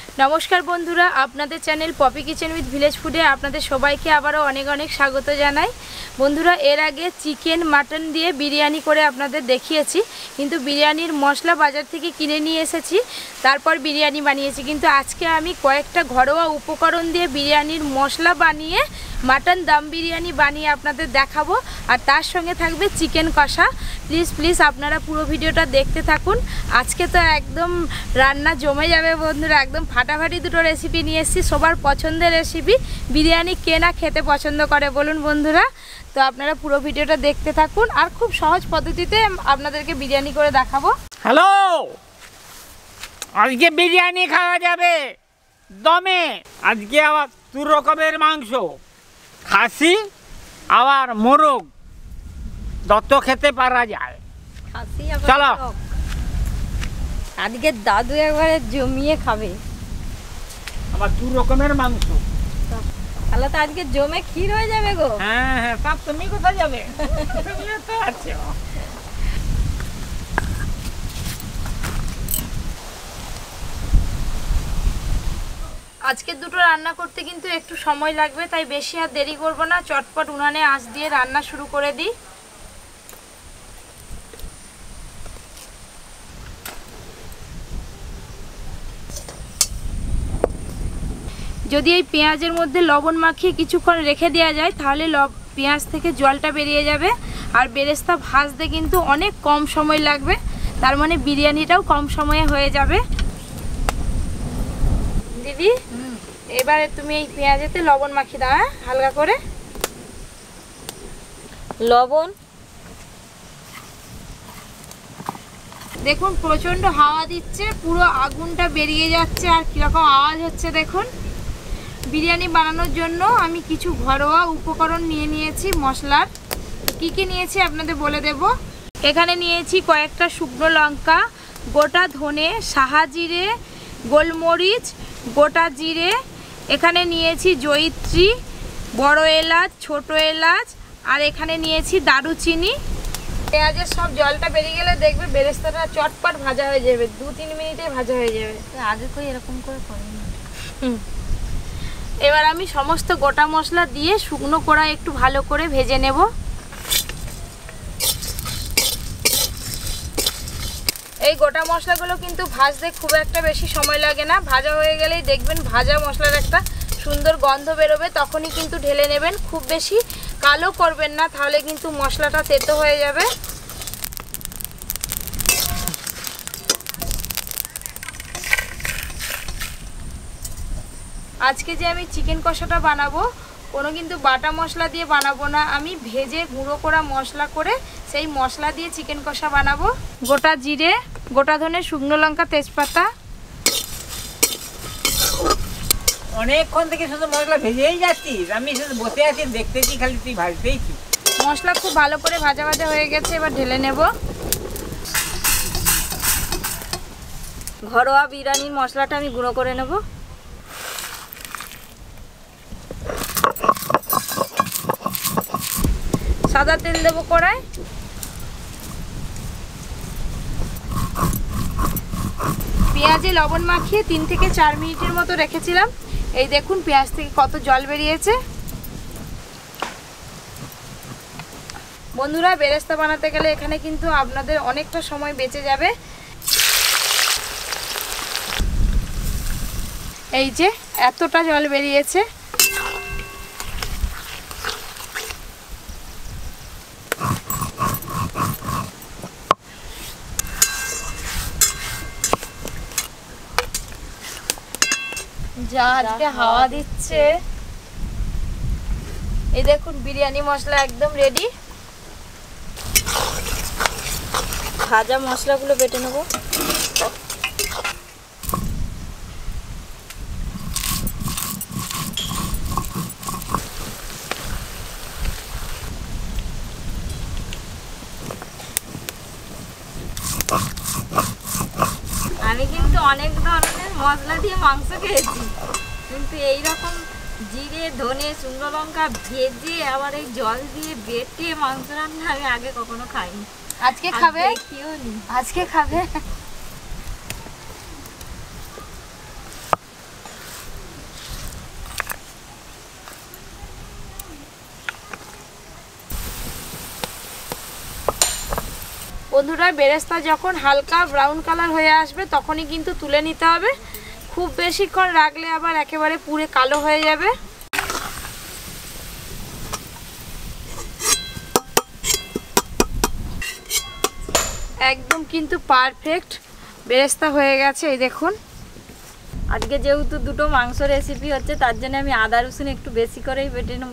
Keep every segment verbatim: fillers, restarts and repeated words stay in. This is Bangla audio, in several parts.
नमस्कार बंधुरा आपनादेर channel Papi kitchen with village ফুডে আপনাদের সবাইকে আবারও অনেক অনেক স্বাগত জানাই। বন্ধুরা এর আগে চিকেন মাটন দিয়ে বিরিয়ানি করে আপনাদের দেখিয়েছি, কিন্তু বিরিয়ানির মশলা বাজার থেকে কিনে নিয়ে এসেছি, তারপর বিরিয়ানি বানিয়েছি। কিন্তু আজকে আমি কয়েকটা ঘরোয়া উপকরণ দিয়ে বিরিয়ানির মশলা বানিয়ে মাটন দম বিরিয়ানি বানিয়ে আপনাদের দেখাবো, আর তার সঙ্গে থাকবে চিকেন কষা। প্লিজ প্লিজ আপনারা পুরো ভিডিওটা দেখতে থাকুন। আজকে তো একদম রান্না জমে যাবে বন্ধুরা, একদম ফাটাফাটি দুটো রেসিপি নিয়ে এসেছি, সবার পছন্দের রেসিপি। বিরিয়ানি কে না খেতে পছন্দ করে বলুন বন্ধুরা? তো আপনারা পুরো ভিডিওটা দেখতে থাকুন, আর খুব সহজ পদ্ধতিতে আপনাদেরকে বিরিয়ানি করে দেখাবো। হ্যালো, আজকে বিরিয়ানি খাওয়া যাবে দমে। আজকে আবার দু রকমের মাংস, খাসি আবার মোরগ, দত্ত খেতে পারা যায়। খাসি চলো, আজকে দাদু একবারে জমিয়ে খাবে। আবার দু রকমের মাংস, তাহলে তো আজকে জমে ক্ষীর হয়ে যাবে গো। হ্যাঁ হ্যাঁ, তা তুমি কোথায় যাবে? তুমিও তো আছো। আজকে দুটো রান্না করতে কিন্তু একটু সময় লাগবে, তাই বেশি আর দেরি করব না, চটপট উনানে আঁচ দিয়ে রান্না শুরু করে দিই। যদি এই পেঁয়াজের মধ্যে লবণ মাখিয়ে কিছুক্ষণ রেখে দেওয়া যায়, তাহলে পেঁয়াজ থেকে জলটা বেরিয়ে যাবে, আর বেরেস্তা ভাজতে কিন্তু অনেক কম সময় লাগবে, তার মানে বিরিয়ানিটাও কম সময়ে হয়ে যাবে। দিদি এবারে তুমি এই পেঁয়াজেতে লবণ মাখিয়ে দাও, হ্যাঁ হালকা করে লবণ। দেখুন প্রচন্ড হাওয়া দিচ্ছে, পুরো আগুনটা বেরিয়ে যাচ্ছে, আর কিরকম আওয়াজ হচ্ছে দেখুন। বিরিয়ানি বানানোর জন্য আমি কিছু ঘরোয়া উপকরণ নিয়ে নিয়েছি মশলার। কি কি নিয়েছি আপনাদের বলে দেব। এখানে নিয়েছি কয়েকটা শুকনো লঙ্কা, গোটা ধনে, সাহা জিরে, গোলমরিচ, গোটা জিরে। এখানে নিয়েছি জয়িত্রী, বড় এলাচ, ছোট এলাচ, আর এখানে নিয়েছি দারুচিনি। পেঁয়াজের সব জলটা বেরিয়ে গেলে দেখবে বেরেস্তাটা চটপট ভাজা হয়ে যাবে, দু তিন মিনিটে ভাজা হয়ে যাবে। আগে কই এরকম করে করিনি। হুম, এবার আমি সমস্ত গোটা মশলা দিয়ে শুকনো কড়াই একটু ভালো করে ভেজে নেব। এই গোটা মশলাগুলো কিন্তু ভাজতে খুব একটা বেশি সময় লাগে না, ভাজা হয়ে গেলেই দেখবেন ভাজা মশলার একটা সুন্দর গন্ধ বেরোবে, তখনই কিন্তু ঢেলে নেবেন। খুব বেশি কালো করবেন না, তাহলে কিন্তু মশলাটা তেতো হয়ে যাবে। আজকে যে আমি চিকেন কষাটা বানাবো, কোনো কিন্তু বাটা মশলা দিয়ে বানাবো না, আমি ভেজে গুঁড়ো করা মশলা করে সেই মশলা দিয়ে চিকেন কষা বানাবো। গোটা জিরে, গোটা ধনে, শুকনো লঙ্কা, তেজপাতা। অনেকক্ষণ থেকে শুধু মশলা ভেজেই যাচ্ছিস, আমি শুধু বসে আছি দেখতেছি, খালি তুই ভাজতেইছি। মশলা খুব ভালো করে ভাজা ভাজা হয়ে গেছে, এবার ঢেলে নেব। ঘরোয়া বিরিয়ানির মশলাটা আমি গুঁড়ো করে নেব। সাদা তেল দেবো কড়ায়। পেঁয়াজে লবণ মাখিয়ে তিন থেকে চার মিনিটের মতো রেখেছিলাম। এই দেখুন পেঁয়াজ থেকে কত জল বেরিয়েছে। বন্ধুরা বেরেস্তা বানাতে গেলে এখানে কিন্তু আপনাদের অনেকটা সময় বেঁচে যাবে। এই যে এতটা জল বেরিয়েছে। যা আজকে হাওয়া দিচ্ছে। এই দেখুন বিরিয়ানি মশলা একদম রেডি। ভাজা মশলাগুলো বেটে নেব। আমি কিন্তু অনেক ধরনের মশলা দিয়ে মাংস খেয়েছি, কিন্তু এইরকম জিরে, ধনে, শুকনো লঙ্কা ভেজে আবার এই জল দিয়ে বেটে মাংস রান্না আমি আগে কখনো খাইনি। আজকে খাবে? আজকে খাবে। বন্ধুরা বেরেস্তা যখন হালকা ব্রাউন কালার হয়ে আসবে তখনই কিন্তু তুলে নিতে হবে। খুব বেশিক্ষণ রাখলে আবার একেবারে পুড়ে কালো হয়ে যাবে। একদম কিন্তু পারফেক্ট বেরেস্তা হয়ে গেছে। এই দেখুন, আজকে যেহেতু দুটো মাংস রেসিপি হচ্ছে তার জন্য আমি আদা রসুন একটু বেশি করেই বেটে নেব।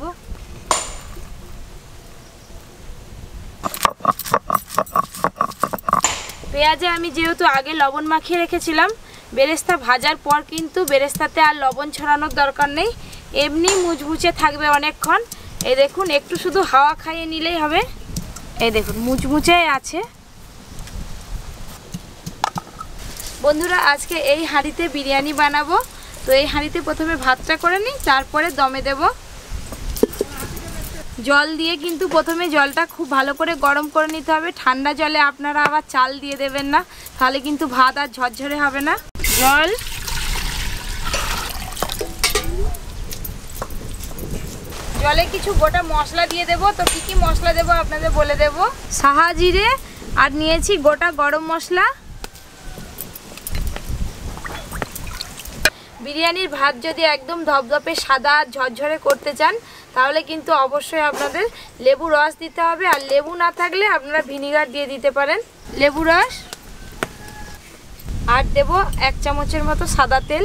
পেঁয়াজে আমি যেহেতু আগে লবণ মাখিয়ে রেখেছিলাম, বেরেস্তা ভাজার পর কিন্তু বেরেস্তাতে আর লবণ ছড়ানোর দরকার নেই, এমনি মুচমুচে থাকবে অনেকক্ষণ। এই দেখুন, একটু শুধু হাওয়া খাইয়ে নিলেই হবে। এই দেখুন মুচমুচে আছে। বন্ধুরা আজকে এই হাঁড়িতে বিরিয়ানি বানাবো, তো এই হাঁড়িতে প্রথমে ভাতটা করে নিই, তারপরে দমে দেব। জল দিয়ে কিন্তু প্রথমে জলটা খুব ভালো করে গরম করে নিতে হবে। ঠান্ডা জলে আপনারা আবার চাল দিয়ে দেবেন না, তাহলে কিন্তু ভাত আর ঝরঝরে হবে না। জল, জলে কিছু গোটা মশলা দিয়ে দেব। তো কি কি মশলা দেব আপনাদের বলে দেব। সাহা জিরে আর নিয়েছি গোটা গরম মশলা। বিরিয়ানির ভাত যদি একদম ধপধপে সাদা ঝরঝরে করতে চান তাহলে কিন্তু অবশ্যই আপনাদের লেবু রস দিতে হবে, আর লেবু না থাকলে আপনারা ভিনিগার দিয়ে দিতে পারেন। লেবু রস আর দেব এক চামচের মতো সাদা তেল।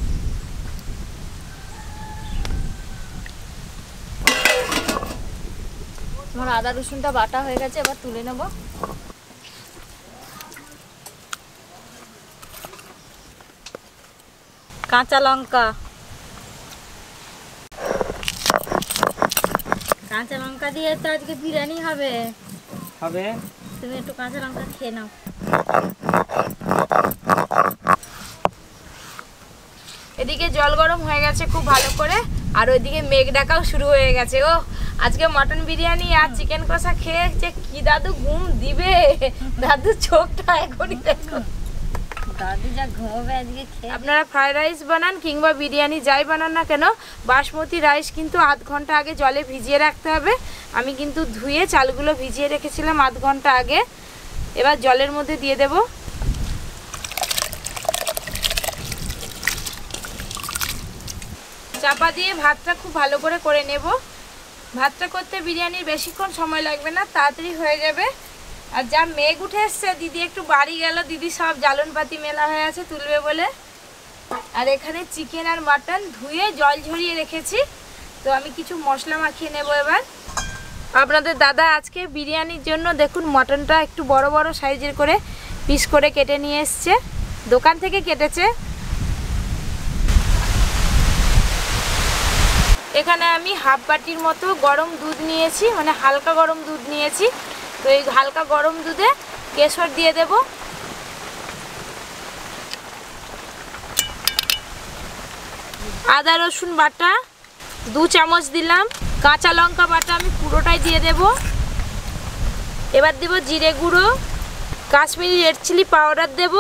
আমার আদা রসুনটা বাটা হয়ে গেছে, এবার তুলে নেব। কাঁচা লঙ্কা, কাঁচা লঙ্কা দিয়ে তো আজকে বিরিয়ানি হবে হবে তুমি একটু কাঁচা লঙ্কা খেয়ে নাও। এদিকে জল গরম হয়ে গেছে খুব ভালো করে, আর ওইদিকে মেঘ ডাকাও শুরু হয়ে গেছে। ও আজকে মটন বিরিয়ানি আর চিকেন কষা খেয়ে যে কি দাদু ঘুম দিবে, দাদু চোখটা এখনই দেখো। দাদু যা ঘুমাবে আজকে খেয়ে। আপনারা ফ্রাইড রাইস বানান কিংবা বিরিয়ানি যাই বানান না কেন, বাসমতি রাইস কিন্তু আধ ঘন্টা আগে জলে ভিজিয়ে রাখতে হবে। আমি কিন্তু ধুয়ে চালগুলো ভিজিয়ে রেখেছিলাম আধ ঘন্টা আগে। এবার জলের মধ্যে দিয়ে দেব। চাপা দিয়ে ভাতটা খুব ভালো করে করে নেব। ভাতটা করতে বিরিয়ানির বেশিক্ষণ সময় লাগবে না, তাড়াতাড়ি হয়ে যাবে। আর যা মেঘ উঠে এসছে, দিদি একটু বাড়ি গেল, দিদি সব জ্বালনপাতি মেলা হয়ে আছে তুলবে বলে। আর এখানে চিকেন আর মাটন ধুয়ে জল ঝরিয়ে রেখেছি, তো আমি কিছু মশলা মাখিয়ে নেব এবার। আপনাদের দাদা আজকে বিরিয়ানির জন্য দেখুন মটনটা একটু বড় বড় সাইজের করে পিস করে কেটে নিয়ে এসছে, দোকান থেকে কেটেছে। এখানে আমি হাফ বাটির মতো গরম দুধ নিয়েছি, মানে হালকা গরম দুধ নিয়েছি। তো এই হালকা গরম দুধে কেশর দিয়ে দেব। আদা রসুন বাটা দু চামচ দিলাম। কাঁচা লঙ্কা বাটা আমি পুরোটাই দিয়ে দেব। এবার দেব জিরে গুঁড়ো, কাশ্মীরি রেড চিলি পাউডার দেব,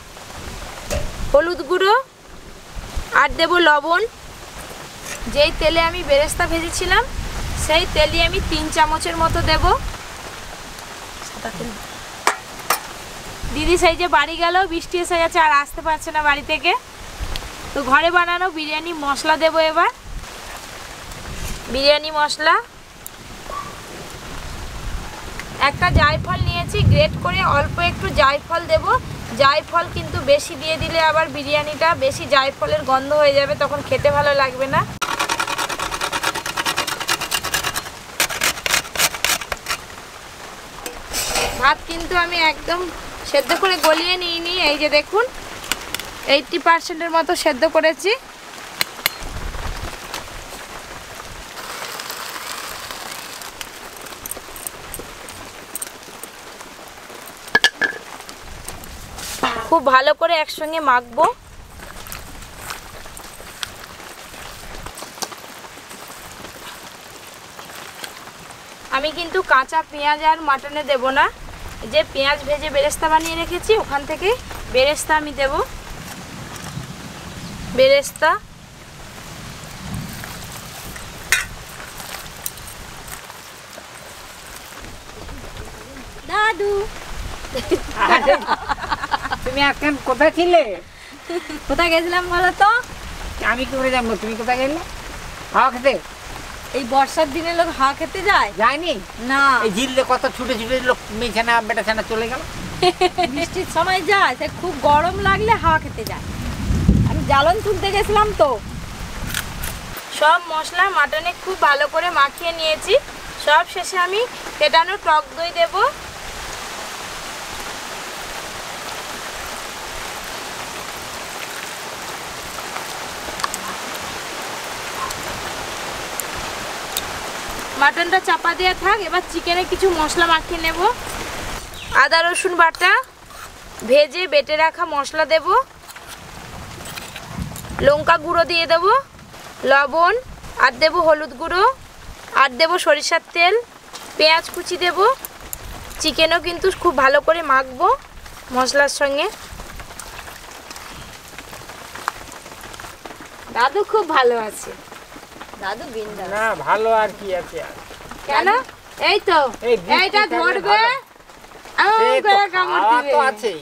হলুদ গুঁড়ো আর দেব লবণ। যেই তেলে আমি বেরেস্তা ভেজেছিলাম সেই তেলে আমি তিন চামচের মতো দেব। দিদি সেই যে বাড়ি গেল, বৃষ্টি এসে গেছে আর আসতে পারছে না বাড়ি থেকে। তো ঘরে বানানো বিরিয়ানি মশলা দেব এবার। বিরিয়ানি মশলা, একটা জায়ফল নিয়েছি গ্রেট করে, অল্প একটু জায়ফল দেব। জায়ফল কিন্তু বেশি দিয়ে দিলে আবার বিরিয়ানিটা বেশি জায়ফলের গন্ধ হয়ে যাবে, তখন খেতে ভালো লাগবে না। ভাত কিন্তু আমি একদম সেদ্ধ করে গলিয়ে নিইনি, এই যে দেখুন এইটটি পার্সেন্টের মতো সেদ্ধ করেছি। খুব ভালো করে একসঙ্গে মাখবো। আমি কিন্তু কাঁচা পেঁয়াজ আর মাটনে দেব না, যে পেঁয়াজ ভেজে বেরেস্তা বানিয়ে রেখেছি ওখান থেকে বেরেস্তা আমি দেব। বেরেস্তা দাদু আরে, তুমি এখন কোথায় ছিলে? কোথায় গেছিলাম বলো তো? আমি কি করে জানবো তুমি কোথায় গেলে? হাওয়া খেতে এই বর্ষার দিনে লোক হাওয়া খেতে যায় যায়নি? না, এই ঝিললে কত ছুটে ছুটে লোক মেয়ে ছানা বেটা ছানা চলে গেল। বৃষ্টির সময় যায়, সে খুব গরম লাগলে হাওয়া খেতে যায়। আমি জ্বালন তুলতে গেছিলাম তো। সব মশলা মাটনে খুব ভালো করে মাখিয়ে নিয়েছি। সব শেষে আমি ফেটানো টক দই দেব। মাটনটা চাপা দেওয়া থাক। এবার চিকেনে কিছু মশলা মাখিয়ে নেব। আদা রসুন বাটা, ভেজে বেটে রাখা মশলা দেব, লঙ্কা গুঁড়ো দিয়ে দেব, লবণ, আর দেব হলুদ গুঁড়ো, আর দেব সরিষার তেল, পেঁয়াজ কুচি দেব। চিকেনও কিন্তু খুব ভালো করে মাখবো মশলার সঙ্গে। দাদু খুব ভালো আছে। দাদু বিন্দা না ভালো আর কি আছে আর। কেন? এই তো এই বৃষ্টি এইটা থাকলে ধরবে, ভালো। আম সে তো করে কামড় খাওয়া দিবে। তো আছেই।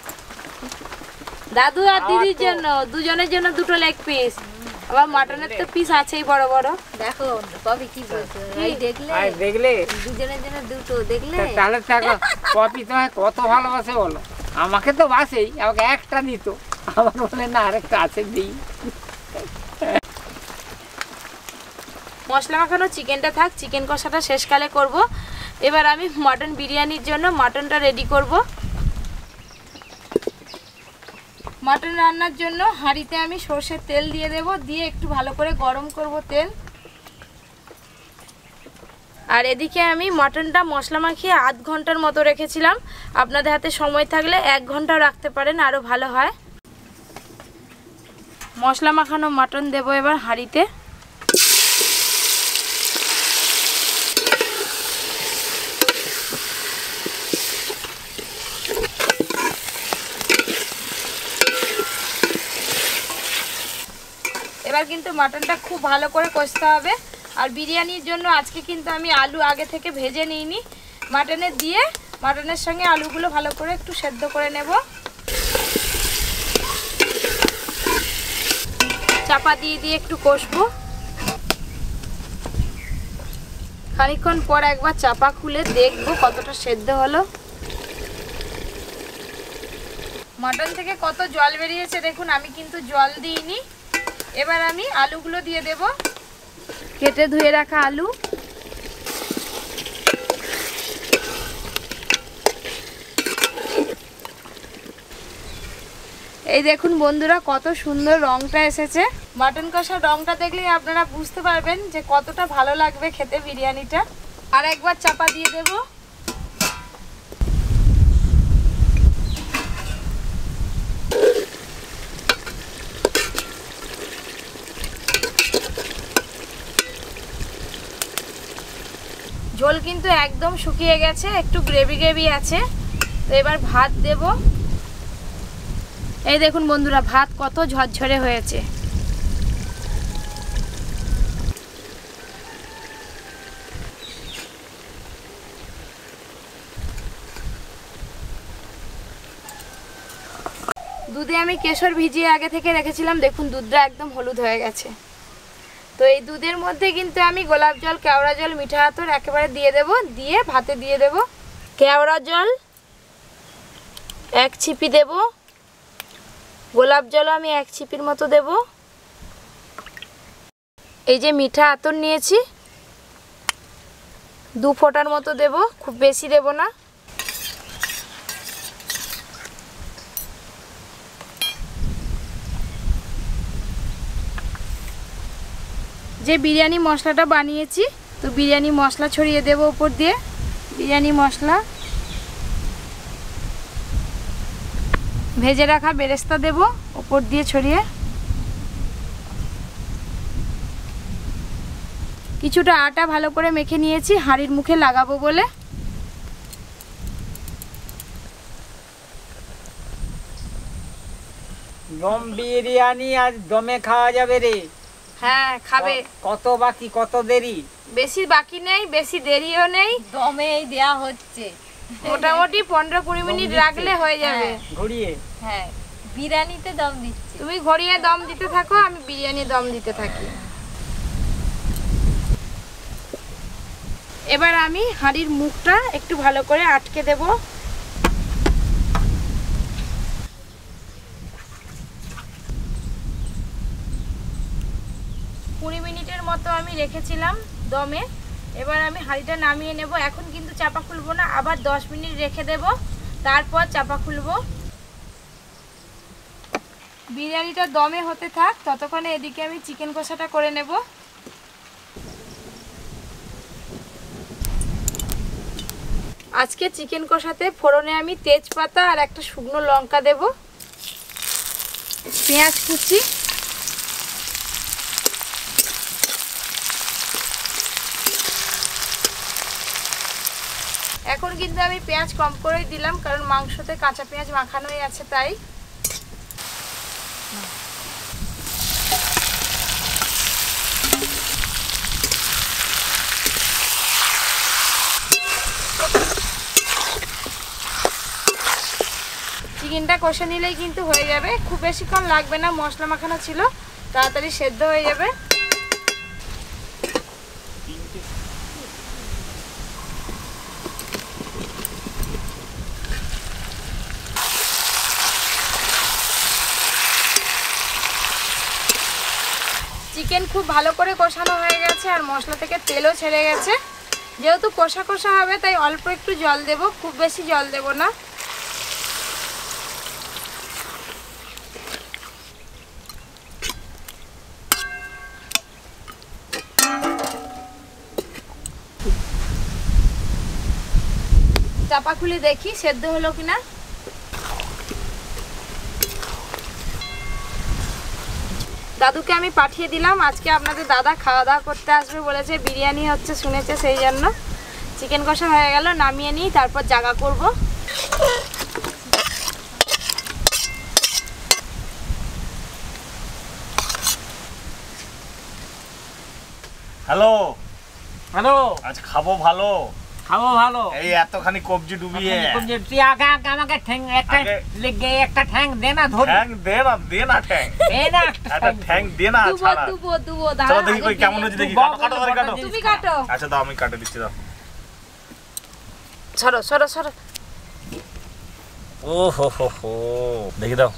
দাদু আর খাওয়া দিদির তো- জন্য, দুজনের জন্য দুটো লেগ পিস। আবার মাটনের তো পিস আছেই বড় বড়। দেখো কবি কি বলছো, এই দেখলে আর দেখলে দুজনের জন্য দুটো দেখলে। তা- তাহলে থাকো পপি তোমায় কত ভালোবাসে বলো। আমাকে তো বাসেই, আমাকে একটা দিত, আমার বলে না আরেকটা আছে দিই। মশলা মাখানো চিকেনটা থাক, চিকেন কষাটা শেষকালে করব। এবার আমি মটন বিরিয়ানির জন্য মটনটা রেডি করব। মটন রান্নার জন্য হাঁড়িতে আমি সর্ষের তেল দিয়ে দেব, দিয়ে একটু ভালো করে গরম করব তেল। আর এদিকে আমি মটনটা মশলা মাখিয়ে আধ ঘন্টার মতো রেখেছিলাম। আপনাদের হাতে সময় থাকলে এক ঘন্টাও রাখতে পারেন, আরও ভালো হয়। মশলা মাখানো মটন দেব এবার হাঁড়িতে। এবার কিন্তু মাটনটা খুব ভালো করে কষতে হবে। আর বিরিয়ানির জন্য আজকে কিন্তু আমি আলু আগে থেকে ভেজে নিইনি, মাটনে দিয়ে মাটনের সঙ্গে আলুগুলো ভালো করে একটু সেদ্ধ করে নেব। চাপা দিয়ে দিয়ে একটু কষবো। খানিকক্ষণ পর একবার চাপা খুলে দেখবো কতটা সেদ্ধ হলো। মাটন থেকে কত জল বেরিয়েছে দেখুন, আমি কিন্তু জল দিইনি। এবার আমি আলুগুলো দিয়ে দেব, কেটে ধুয়ে রাখা আলু। এই দেখুন বন্ধুরা কত সুন্দর রংটা এসেছে। মাটন কষার রংটা দেখলেই আপনারা বুঝতে পারবেন যে কতটা ভালো লাগবে খেতে বিরিয়ানিটা। আর একবার চাপা দিয়ে দেব। ঝোল কিন্তু একদম শুকিয়ে গেছে, একটু গ্রেভি গ্রেভি আছে। তো এবার ভাত দেব। এই দেখুন বন্ধুরা ভাত কত ঝরঝরে হয়েছে। দুধে আমি কেশর ভিজিয়ে আগে থেকে রেখেছিলাম, দেখুন দুধটা একদম হলুদ হয়ে গেছে। তো এই দুধের মধ্যে কিন্তু আমি গোলাপ জল, কেওড়া জল, মিঠা আতর একেবারে দিয়ে দেব, দিয়ে ভাতে দিয়ে দেব। কেওড়া জল এক ছিপি দেব, গোলাপ জল আমি এক ছিপির মতো দেব। এই যে মিঠা আতর নিয়েছি দু ফোঁটার মতো দেব, খুব বেশি দেব না। যে বিরিয়ানি মশলাটা বানিয়েছি, তো বিরিয়ানি মশলা ছড়িয়ে দেব উপর দিয়ে। বিরিয়ানি মশলা, ভেজে রাখা বেরেস্তা দেব উপর দিয়ে ছড়িয়ে। কিছুটা আটা ভালো করে মেখে নিয়েছি হাঁড়ির মুখে লাগাবো বলে। দম বিরিয়ানি আজ দমে খাওয়া যাবে রে। হ্যাঁ খাবে। কত বাকি, কত দেরি? বেশি বাকি নেই, বেশি দেরিও নেই। দমেই দেয়া হচ্ছে, মোটামুটি পনেরো কুড়ি মিনিট রাখলে হয়ে যাবে। ঘুরিয়ে হ্যাঁ বিরিয়ানিতে দম দিচ্ছি। তুমি ঘড়িয়ে দম দিতে থাকো, আমি বিরিয়ানি দম দিতে থাকি। এবার আমি হাঁড়ির মুখটা একটু ভালো করে আটকে দেব। কুড়ি মিনিটের মতো আমি রেখেছিলাম দমে। এবার আমি হাঁড়িটা নামিয়ে নেব। এখন কিন্তু চাপা খুলবো না, আবার দশ মিনিট রেখে দেব, তারপর চাপা খুলবো। বিরিয়ানিটা দমে হতে থাক, ততক্ষণে এদিকে আমি চিকেন কষাটা করে নেব। আজকে চিকেন কষাতে ফোড়নে আমি তেজপাতা আর একটা শুকনো লঙ্কা দেব, পেঁয়াজ কুচি, এখন কিন্তু আমি পেঁয়াজ কম করেই দিলাম, কারণ মাংসতে কাঁচা পেঁয়াজ মাখানোই আছে তাই। চিকেনটা কষে নিলেই কিন্তু হয়ে যাবে, খুব বেশিক্ষণ লাগবে না, মশলা মাখানো ছিল, তাড়াতাড়ি সেদ্ধ হয়ে যাবে। চিকেন খুব ভালো করে কষানো হয়ে গেছে আর মশলা থেকে তেলও ছেড়ে গেছে। যেহেতু কষা কষা হবে তাই অল্প একটু জল দেব, খুব বেশি জল দেব না। চাপা খুলে দেখি সেদ্ধ হলো কিনা। দাদুকে আমি পাঠিয়ে দিলাম, আজকে আপনাদের দাদা খাওয়া দাওয়া করতে আসবে বলেছে, বিরিয়ানি হচ্ছে শুনেছে, সেই জন্য। চিকেন কষা হয়ে গেল, নামিয়ে নিই, তারপর জাগা করব। হ্যালো হ্যালো, আজ খাবো ভালো, খাবো ভালো। এই এতখানি কবজি ডুবিয়ে কবজি, তুই আগে আগে আমাকে ঠ্যাং একটা আগে- লেগে একটা ঠ্যাং দে না, ধরি ঠ্যাং দে না, দে না ঠ্যাং, দে না একটা ঠ্যাং দে না দুবো ছাড়া। দুবো দুবো, চলো দাঁড়া দেখি কই কেমন হচ্ছে দেখি, কাটো কাটো ধরে কাটো। তুমি কাটো। আচ্ছা দাও আমি কাটে দিচ্ছি, দাও। সরো সরো সরো। ও হো হো হো, দেখি দাও।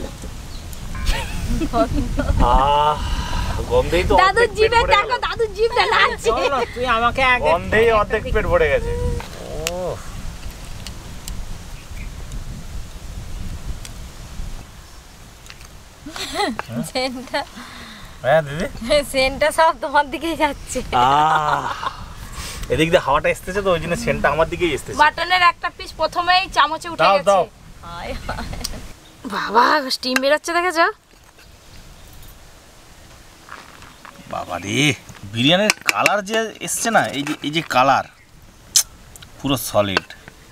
আহ গন্ধেই তো দাদুর অর্ধেক পেট জিভে ভরে দেখো, গেল। দাদুর জিভটা নাচছে। চলো, তুই আমাকে আগে গন্ধেই অর্ধেক পেট ভরে গেছে। ও সেন্টটা হ্যাঁ দিদি, সেন্টটা সব তোমার দিকেই যাচ্ছে। আহ এদিক দিয়ে হাওয়াটা আসতেছে তো, ওই জন্য সেন্টটা আমার দিকেই আসতেছে। মাটনের একটা পিস প্রথমেই চামচে উঠে দাও গেছে। দাও। হায় হায়। বাবা স্টিম বেরোচ্ছে, দেখেছো? বাবা রে, বিরিয়ানির কালার যে এসছে না, এই যে এই যে কালার পুরো সলিড।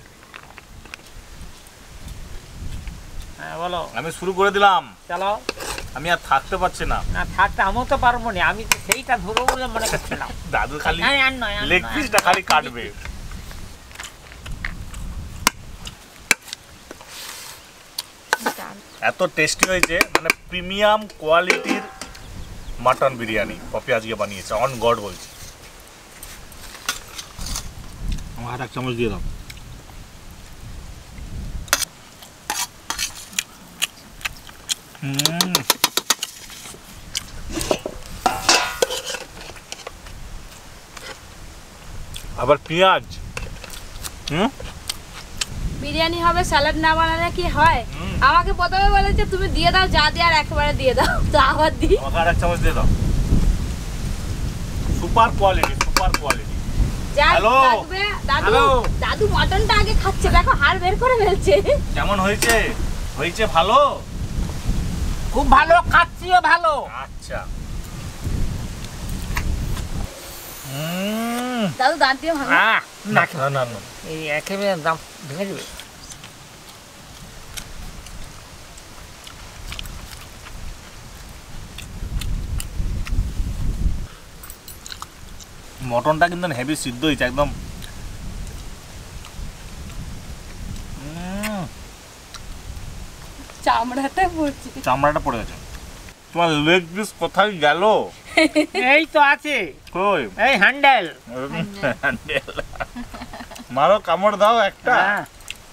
হ্যাঁ বলো, আমি শুরু করে দিলাম, চলো। আমি আর থাকতে পারছি না। না থাকতে আমিও তো পারবো না, আমি তো সেইটা ধরবো বলে মনে করছিলাম। দাদু খালি আর আর নয়, আর লেগ নয়, পিসটা আর খালি নয়। কাটবে। এত টেস্টি হয়েছে, মানে প্রিমিয়াম কোয়ালিটির মাটন বিরিয়ানি পপি আজকে বানিয়েছে, অন গড বলছি। আমার হাত এক চামচ দিয়ে দাও। হুম, আবার পেঁয়াজ। হুম, বিরিয়ানি হবে, স্যালাড না বানালে কি হয়? হুম। আমাকে প্রথমে বলেছে তুমি দিয়ে দাও, যা দিয়ে আর একেবারে দিয়ে দাও, তো আবার দিই। আমাকে আর এক চামচ দিয়ে দাও। Super quality, super quality. যা হ্যালো। লাগবে। দাদু হ্যালো। দাদু মটনটা আগে খাচ্ছে, দেখো হাড় বের করে ফেলছে। কেমন হয়েছে? হয়েছে ভালো? খুব ভালো, খাচ্ছিও ভালো। আচ্ছা। হুম, দাদু দাঁত দিয়ে ভাঙো। আহ, না না না না। এই একেবারে দাম ভেঙে দিবে। মটনটা কিন্তু হেভি সিদ্ধ হয়েছে একদম। চামড়াটা পড়ছে। চামড়াটা পড়ে গেছে। তোমার লেগ পিস কোথায় গেল? এই তো আছে, কই? এই হ্যান্ডেল। মারো, কামড় দাও একটা। হ্যাঁ।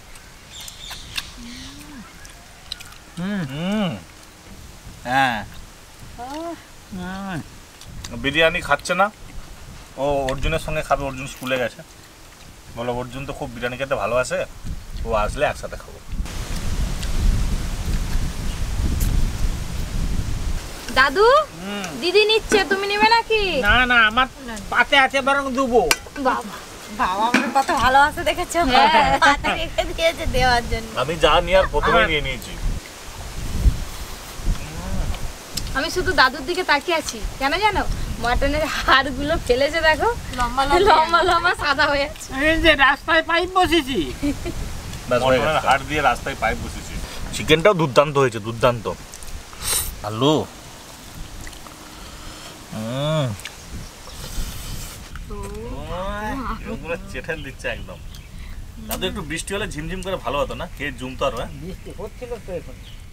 হুম হুম, হ্যাঁ। হুম। বিরিয়ানি খাচ্ছে না, ও অর্জুনের সঙ্গে খাবে। অর্জুন স্কুলে গেছে, বলো অর্জুন তো খুব বিরিয়ানি খেতে ভালোবাসে, ও আসলে একসাথে খাবো। দাদু হুম। দিদি নিচ্ছে, তুমি নেবে নাকি? না না, আমার পাতে আছে, বরং দুবো। বাবা বাবা আমার কত ভালোবাসে দেখেছো, হাতে রেখে দিয়েছে দেওয়ার জন্য। আমি যা নিয়ে আর প্রথমে নিয়ে নিয়েছি। আমি শুধু দাদুর দিকে তাকিয়ে আছি, কেন জানো? মাটনের হাড়গুলো ফেলেছে, দেখো লম্বা লম্বা লম্বা সাদা হয়ে আছে। এই যে রাস্তায় পাইপ বসেছি। মটনের হাড় দিয়ে রাস্তায় পাইপ বসেছি। চিকেনটাও দুর্দান্ত হয়েছে, দুর্দান্ত। আলু চেঠেল দিচ্ছে একদম। দাদু একটু বৃষ্টি হলে ঝিমঝিম করে ভালো হতো না, খেয়ে জুমতো আরো। হ্যাঁ বৃষ্টি হচ্ছিল তো এখন।